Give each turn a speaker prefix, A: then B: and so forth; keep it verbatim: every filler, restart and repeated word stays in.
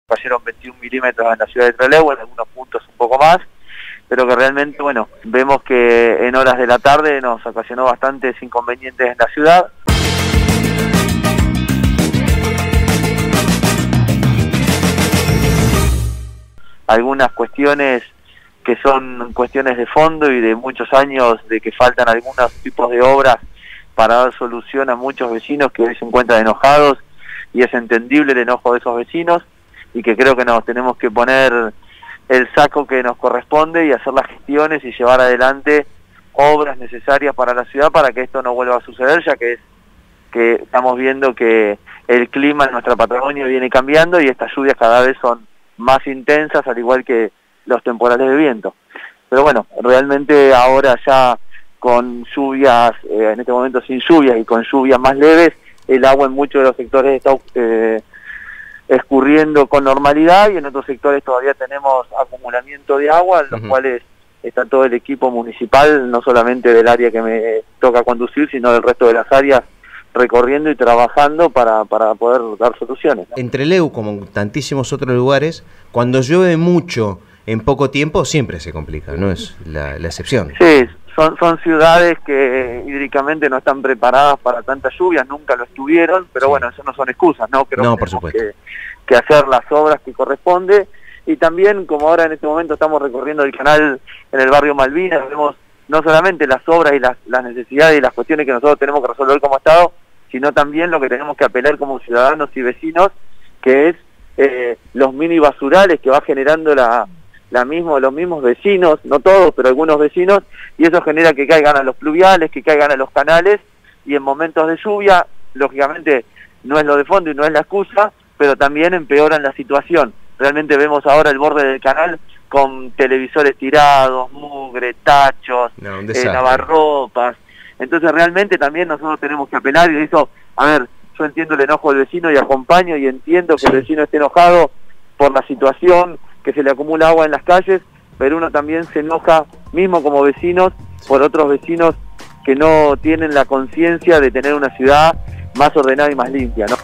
A: cayeron veintiún milímetros en la ciudad de Trelew, en algunos puntos un poco más, pero que realmente, bueno, vemos que en horas de la tarde nos ocasionó bastantes inconvenientes en la ciudad. Algunas cuestiones que son cuestiones de fondo y de muchos años de que faltan algunos tipos de obras para dar solución a muchos vecinos que hoy se encuentran enojados, y es entendible el enojo de esos vecinos, y que creo que nos tenemos que poner el saco que nos corresponde y hacer las gestiones y llevar adelante obras necesarias para la ciudad para que esto no vuelva a suceder, ya que es que estamos viendo que el clima en nuestra Patagonia viene cambiando y estas lluvias cada vez son más intensas, al igual que los temporales de viento. Pero bueno, realmente ahora ya con lluvias, eh, en este momento sin lluvias y con lluvias más leves, el agua en muchos de los sectores está eh, escurriendo con normalidad, y en otros sectores todavía tenemos acumulamiento de agua, en los uh-huh. cuales está todo el equipo municipal, no solamente del área que me toca conducir, sino del resto de las áreas, recorriendo y trabajando para, para poder dar soluciones, ¿no?
B: En Trelew, como en tantísimos otros lugares, cuando llueve mucho en poco tiempo, siempre se complica, no es la, la excepción.
A: Sí, son, son ciudades que hídricamente no están preparadas para tantas lluvias, nunca lo estuvieron, pero sí. Bueno, eso no son excusas, ¿no? Creo
B: no,
A: que
B: por supuesto.
A: Que, que hacer las obras que corresponde, y también, como ahora en este momento estamos recorriendo el canal en el barrio Malvinas, vemos no solamente las obras y las, las necesidades y las cuestiones que nosotros tenemos que resolver como Estado, sino también lo que tenemos que apelar como ciudadanos y vecinos, que es eh, los mini basurales que va generando la, la mismo, los mismos vecinos, no todos, pero algunos vecinos, y eso genera que caigan a los pluviales, que caigan a los canales, y en momentos de lluvia, lógicamente, no es lo de fondo y no es la excusa, pero también empeoran la situación. Realmente vemos ahora el borde del canal con televisores tirados, mugre, tachos, no, eh, lavarropas. Entonces realmente también nosotros tenemos que apelar, y eso, a ver, yo entiendo el enojo del vecino y acompaño y entiendo que el vecino esté enojado por la situación, que se le acumula agua en las calles, pero uno también se enoja, mismo como vecinos, por otros vecinos que no tienen la conciencia de tener una ciudad más ordenada y más limpia, ¿no?